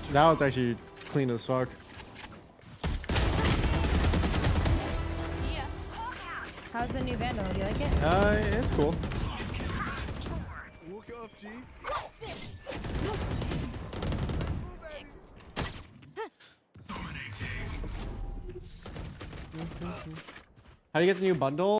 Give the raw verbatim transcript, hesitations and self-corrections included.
Now it's actually clean as fuck. How's the new Vandal? Do you like it? Uh, it's cool. Walk it off, G. How do you get the new bundle?